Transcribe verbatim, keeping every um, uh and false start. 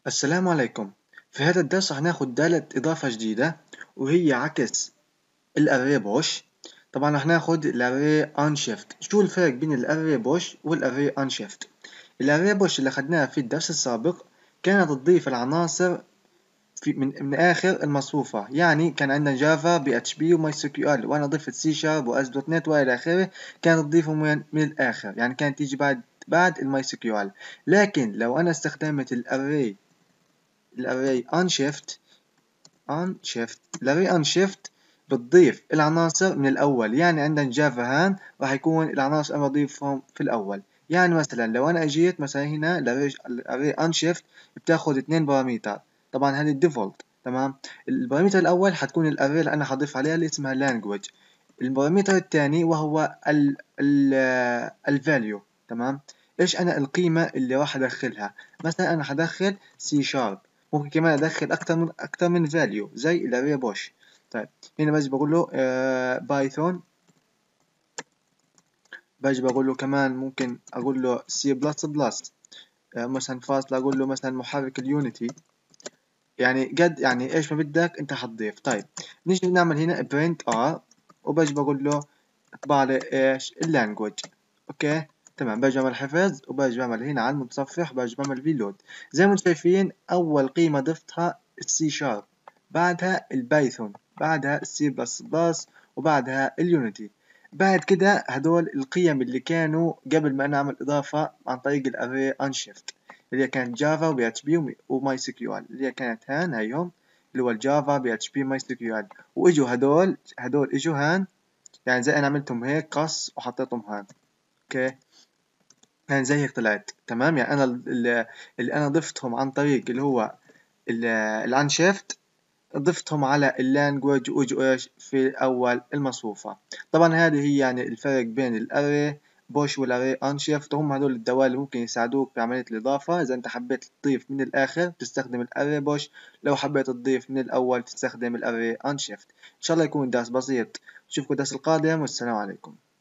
السلام عليكم. في هذا الدرس هناخد دالة إضافة جديدة وهي عكس الأري بوش. طبعا رح ناخد الأري unShift. شو الفرق بين الأري بوش والأري unShift؟ الأري بوش اللي أخدناها في الدرس السابق كانت تضيف العناصر في من, من آخر المصفوفة، يعني كان عندنا جافا بي اتش بي وماي سي كيو ال، وأنا ضفت سي شارب واس دوت نت وإلى آخره، كانت تضيفه من, من الآخر، يعني كانت تيجي بعد بعد الماي سي كيو ال. لكن لو أنا استخدمت الأري الاري unshift unshift الاري unshift بتضيف العناصر من الأول، يعني عندنا جافا هان راح يكون العناصر أنا بضيفهم في الأول. يعني مثلا لو أنا أجيت مثلا هنا الاري unshift بتاخد اتنين باراميتر، طبعا هذه الديفولت. تمام. الباراميتر الأول حتكون الاري اللي أنا حضيف عليها اللي اسمها language. الباراميتر الثاني وهو ال ال الفاليو. تمام. ايش انا القيمة اللي راح ادخلها؟ مثلا انا حدخل سي شارب، ممكن كمان ادخل اكتر من اكتر من فاليو زي الاري بوش. طيب هنا بس بقول له بايثون، باجي بقول له كمان ممكن اقول له سي بلس بلس، مثلا فاصلة اقول له مثلا محرك اليونيتي، يعني قد يعني ايش ما بدك انت حتضيف. طيب نيجي نعمل هنا برنت ار، وباجي بقول له اطبع لي ايش اللانجوج. اوكي تمام. باجي بعمل حفظ وباجي بعمل هنا على المتصفح، باجي بعمل ريلود. زي ما انتم شايفين اول قيمة ضفتها السي شارب، بعدها البايثون، بعدها السي بلس بلس، وبعدها اليونيتي. بعد كده هدول القيم اللي كانوا قبل ما انا اعمل اضافة عن طريق الاري انشيفت، اللي هي كانت جافا وبي اتش بي وماي سي كيو ال، اللي هي كانت هان هيهم اللي هو الجافا بي اتش بي ماي سي كيو ال. واجوا هدول هدول اجوا هان، يعني زي انا عملتهم هيك قص وحطيتهم هان. اوكي يعني زي هيك طلعت. تمام. يعني انا اللي, اللي انا ضفتهم عن طريق اللي هو الانشيفت، ضفتهم على اللانجوج واجوا ايش في اول المصفوفة. طبعا هذه هي يعني الفرق بين الاري بوش والاري انشيفت. هم هذول الدوال اللي ممكن يساعدوك في عملية الاضافة. اذا انت حبيت تضيف من الاخر تستخدم الاري بوش، لو حبيت تضيف من الاول تستخدم الاري انشيفت. ان شاء الله يكون درس بسيط. نشوفكم الدرس القادم، والسلام عليكم.